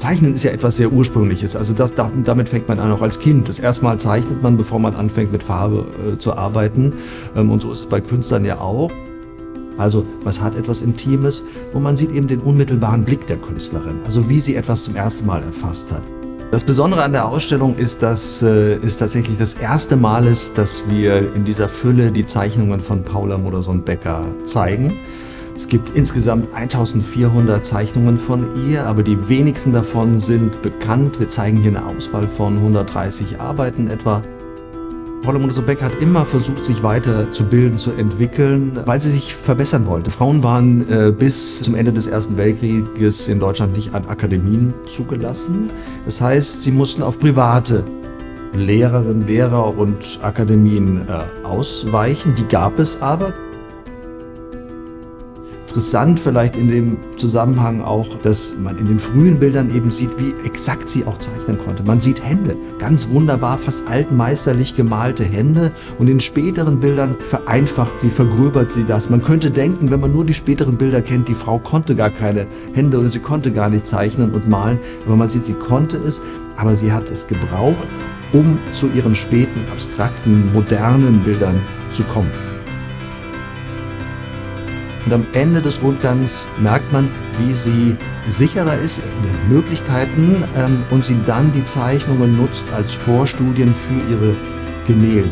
Zeichnen ist ja etwas sehr Ursprüngliches, also damit fängt man an, auch als Kind. Das erste Mal zeichnet man, bevor man anfängt mit Farbe zu arbeiten, und so ist es bei Künstlern ja auch. Also was hat etwas Intimes und man sieht eben den unmittelbaren Blick der Künstlerin, also wie sie etwas zum ersten Mal erfasst hat. Das Besondere an der Ausstellung ist, dass es tatsächlich das erste Mal ist, dass wir in dieser Fülle die Zeichnungen von Paula Modersohn-Becker zeigen. Es gibt insgesamt 1400 Zeichnungen von ihr, aber die wenigsten davon sind bekannt. Wir zeigen hier eine Auswahl von 130 Arbeiten etwa. Paula Modersohn-Becker hat immer versucht, sich weiter zu bilden, zu entwickeln, weil sie sich verbessern wollte. Frauen waren bis zum Ende des Ersten Weltkrieges in Deutschland nicht an Akademien zugelassen. Das heißt, sie mussten auf private Lehrerinnen, Lehrer und Akademien ausweichen. Die gab es aber. Interessant vielleicht in dem Zusammenhang auch, dass man in den frühen Bildern eben sieht, wie exakt sie auch zeichnen konnte. Man sieht Hände, ganz wunderbar, fast altmeisterlich gemalte Hände, und in späteren Bildern vereinfacht sie, vergröbert sie das. Man könnte denken, wenn man nur die späteren Bilder kennt, die Frau konnte gar keine Hände oder sie konnte gar nicht zeichnen und malen, aber man sieht, sie konnte es, aber sie hat es gebraucht, um zu ihren späten, abstrakten, modernen Bildern zu kommen. Und am Ende des Rundgangs merkt man, wie sie sicherer ist in den Möglichkeiten und sie dann die Zeichnungen nutzt als Vorstudien für ihre Gemälde.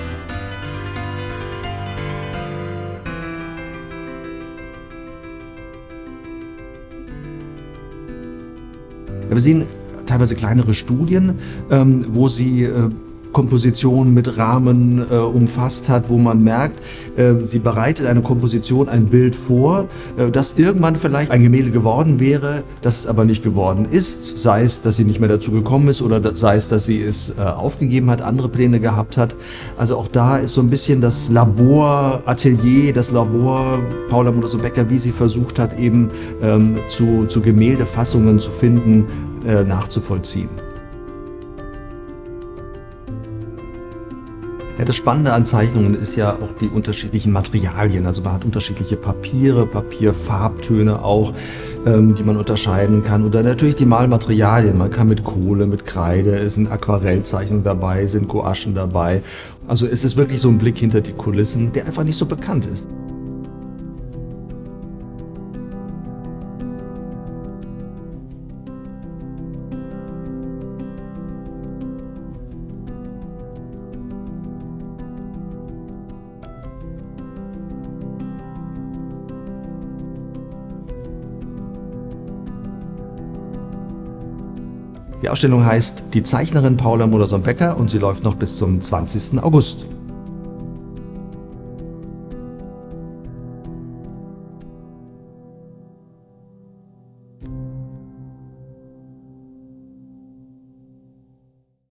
Wir sehen teilweise kleinere Studien, wo sie Komposition mit Rahmen umfasst hat, wo man merkt, sie bereitet eine Komposition, ein Bild vor, das irgendwann vielleicht ein Gemälde geworden wäre, das es aber nicht geworden ist, sei es, dass sie nicht mehr dazu gekommen ist oder sei es, dass sie es aufgegeben hat, andere Pläne gehabt hat. Also auch da ist so ein bisschen das Labor, Atelier, das Labor Paula Modersohn-Becker, wie sie versucht hat, eben zu Gemäldefassungen zu finden, nachzuvollziehen. Ja, das Spannende an Zeichnungen ist ja auch die unterschiedlichen Materialien. Also man hat unterschiedliche Papiere, Papierfarbtöne auch, die man unterscheiden kann. Oder natürlich die Malmaterialien. Man kann mit Kohle, mit Kreide, es sind Aquarellzeichnungen dabei, sind Gouachen dabei. Also es ist wirklich so ein Blick hinter die Kulissen, der einfach nicht so bekannt ist. Die Ausstellung heißt Die Zeichnerin Paula Modersohn-Becker und sie läuft noch bis zum 20. August.